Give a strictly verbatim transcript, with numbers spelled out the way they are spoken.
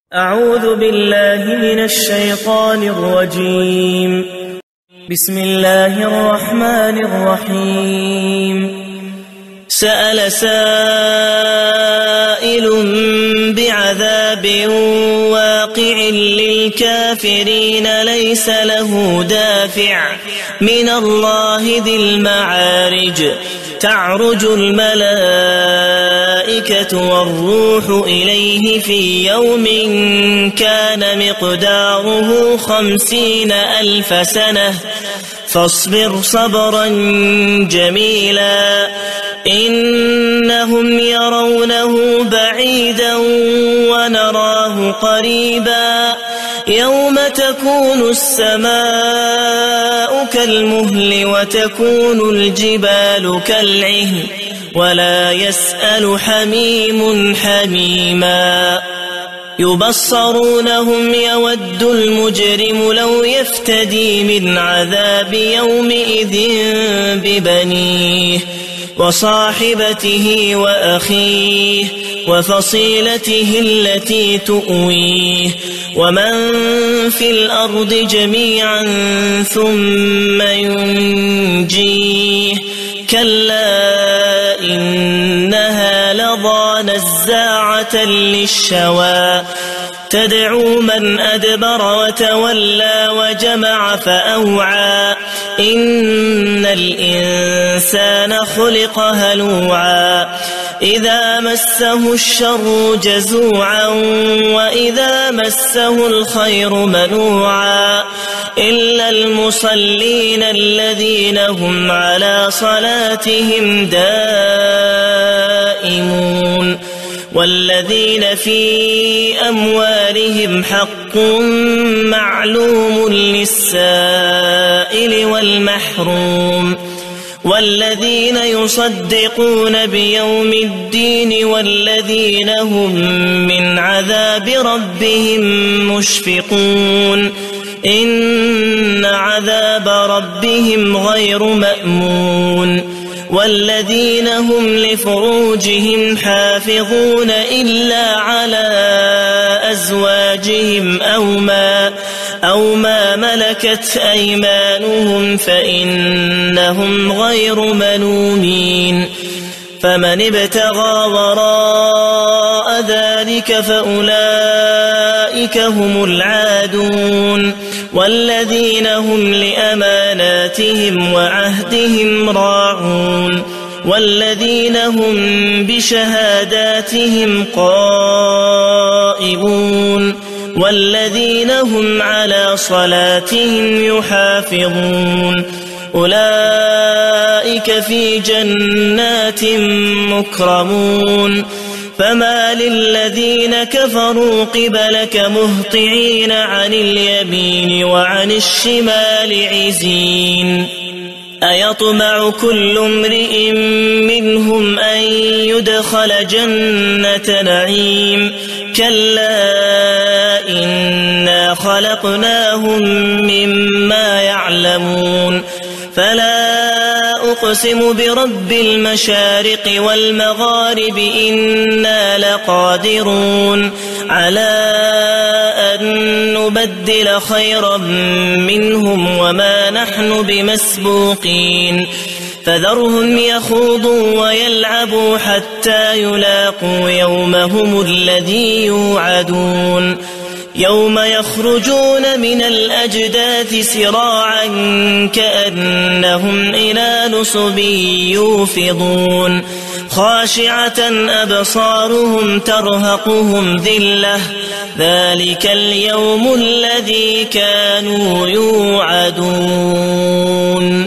أعوذ بالله من الشيطان الرجيم. بسم الله الرحمن الرحيم. سأل سائل بعذاب واقع للكافرين ليس له دافع من الله ذي المعارج تعرج الملائكة والروح إليه في يوم كان مقداره خمسين ألف سنة فاصبر صبرا جميلا إنهم يرونه بعيدا ونراه قريبا يوم تكون السماء كالمهل وتكون الجبال كالعهن ولا يسأل حميم حميما يبصرونهم يود المجرم لو يفتدي من عذاب يومئذ ببنيه وصاحبته وأخيه وفصيلته التي تؤويه ومن في الأرض جميعا ثم ينجيه كلا إنها لظى نزاعة للشوى تدعو من أدبر وتولى وجمع فأوعى إن الإنسان خلق هلوعا إذا مسه الشر جزوعا وإذا مسه الخير منوعا إلا المصلين الذين هم على صلاتهم دائمون والذين في أموالهم حق معلوم للسائل والمحروم والذين يصدقون بيوم الدين والذين هم من عذاب ربهم مشفقون إن عذاب ربهم غير مأمون والذين هم لفروجهم حافظون إلا على أزواجهم أو ما أو ما ملكت أيمانهم فإنهم غير ملومين فمن ابتغى وراء ذلك فأولئك هم العادون والذين هم لأماناتهم وعهدهم راعون والذين هم بشهاداتهم قائمون والذين هم على صلاتهم يحافظون أولئك في جنات مكرمون فما للذين كفروا قبلك مهطعين عن اليمين وعن الشمال عزين أيطمع كل امرئ منهم أن يدخل جنة نعيم كلا إنا خلقناهم مما يعلمون فلا أقسم برب المشارق والمغارب إنا لقادرون على أن نبدل خيرا منهم وما نحن بمسبوقين فذرهم يخوضوا ويلعبوا حتى يلاقوا يومهم الذي يوعدون يوم يخرجون من الأجداث سراعا كأنهم إلى نصب يوفضون خاشعة أبصارهم ترهقهم ذلة ذلك اليوم الذي كانوا يوعدون.